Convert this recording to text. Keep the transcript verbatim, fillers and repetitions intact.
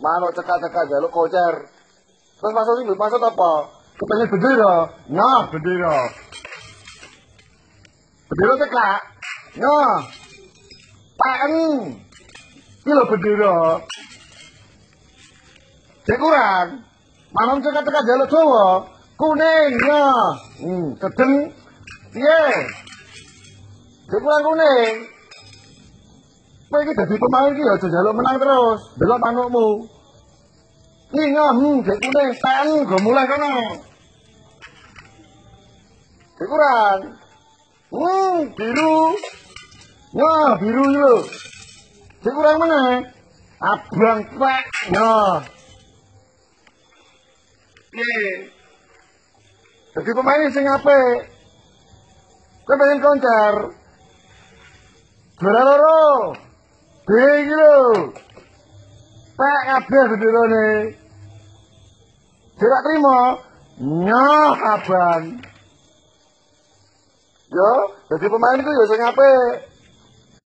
Manuk cekak-cekak jaluk kocer. Terus maksud sing maksud apa? Kepengen bendera. Nah, bendera. Bendera cekak. Nah. Paken. Iki lho bendera. Cek kurang. Manuk cekak-cekak jaluk Jawa. Kuning, ya. Hmm, kedeng. Piye? Cek kurang kuning. Kowe iki dadi pemain iki aja njaluk menang terus. Delok manukmu. Iki hmm, cek kuning, ten go mulai kono. Cek kurang. Hmm, biru. Wah, biru iki lho. Cek kurang meneh. Abang pek. Nah. Piye? Dadi pemain sing apik. Kowe pengen konser. Juara loro. B iki lho. Pek kabeh benderane. Tidak terima. Nyah abang. Yo, dadi pemain iku yo sing apik.